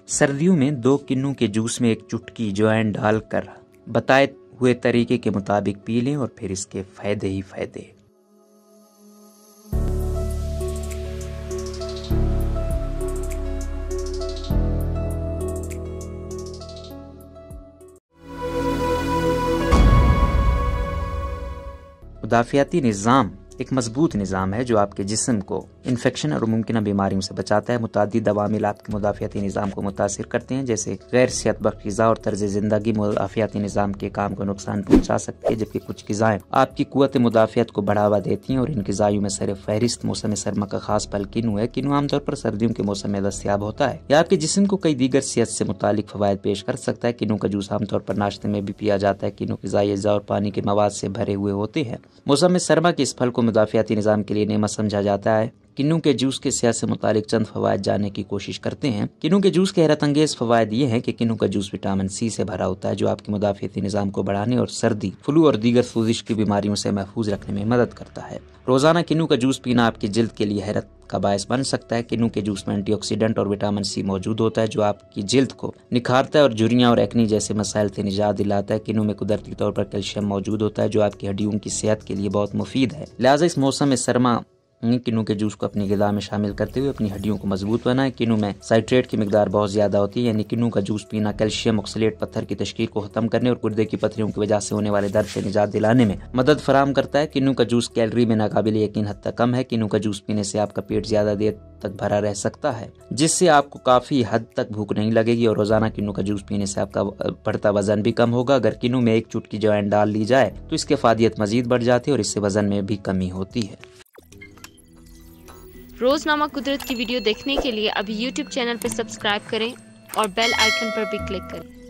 सर्दियों में 2 किन्नू के जूस में 1 चुटकी अजवाइन डालकर बताए हुए तरीके के मुताबिक पी लें और फिर इसके फायदे ही फायदे। मुदाफ़ियाती निज़ाम एक मजबूत निज़ाम है जो आपके जिस्म को इन्फेक्शन और मुमकिन बीमारियों से बचाता है। मुतादिद अवामिल आपके मुदाफ़ियाती निज़ाम को मुतासिर करते हैं, जैसे गैर सेहतबख्श ग़िज़ा और तर्ज़ ज़िंदगी मुदाफ़ियाती निज़ाम के काम को नुकसान पहुँचा सकती है, जबकि कुछ ग़िज़ाएँ आपकी क़ुव्वत मुदाफ़ियत को बढ़ावा देती हैं। और इन ग़िज़ाओं में सर फ़हरिस्त मौसम सरमा का खास फल किन्नू है। किन्नू आमतौर पर सर्दियों के मौसम में दस्तयाब होता है। यह आपके जिस्म को कई दीगर सेहत से मुतालिक फ़वाइद पेश कर सकता है। किन्नू का जूस आमतौर पर नाश्ते में भी पिया जाता है। किन्नू ग़िज़ाई अज़्ज़ा और पानी के मवाद से भरे हुए होते हैं। मौसम सरमा के इस फल को मुदाफ़ियाती निज़ाम के लिए नेमत समझा जाता है। किन्नू के जूस के सेहत से मुतालिक चंद फवायद जानने की कोशिश करते हैं। किन्नू के जूस के हैरत अंगेज फवायद ये हैं कि किन्नू का जूस विटामिन सी से भरा होता है, जो आपके मुदाफ़ियाती निज़ाम को बढ़ाने और सर्दी, फ्लू और दीगर सोजिश की बीमारियों से महफूज रखने में मदद करता है। रोजाना किन्नू का जूस पीना आपकी जिल्द के लिए हैरत का बायस बन सकता है। किन्नू के जूस में एंटीऑक्सीडेंट और विटामिन सी मौजूद होता है, जो आपकी जिल्द को निखारता है और झुर्रियां और एक्नी जैसे मसाइल से निजात दिलाता है। किन्नू में कुदरती तौर पर कैल्शियम मौजूद होता है, जो आपकी हड्डियों की सेहत के लिए बहुत मुफीद है। लिहाजा इस मौसम में सरमा किन्नू के जूस को अपनी ग़िज़ा में शामिल करते हुए अपनी हड्डियों को मजबूत बनाएं। किन्नू में साइट्रेट की मिकदार बहुत ज्यादा होती है, यानी किन्नू का जूस पीना कैल्शियम ऑक्सलेट पत्थर की तशकील को खत्म करने और गुर्दे की पथरियों की वजह से होने वाले दर्द से निजात दिलाने में मदद फराहम करता है। किन्नू का जूस कैलोरी में नाकाबिल यकीन हद तक कम है। किन्नू का जूस पीने से आपका पेट ज्यादा देर तक भरा रह सकता है, जिससे आपको काफी हद तक भूख नहीं लगेगी। और रोजाना किन्नू का जूस पीने से आपका बढ़ता वजन भी कम होगा। अगर किन्नू में 1 चुटकी अजवाइन डाल ली जाए तो इसकी फायदियत मजीद बढ़ जाती है और इससे वजन में भी कमी होती है। रोजनामा कुदरत की वीडियो देखने के लिए अभी YouTube चैनल पर सब्सक्राइब करें और बेल आइकन पर भी क्लिक करें।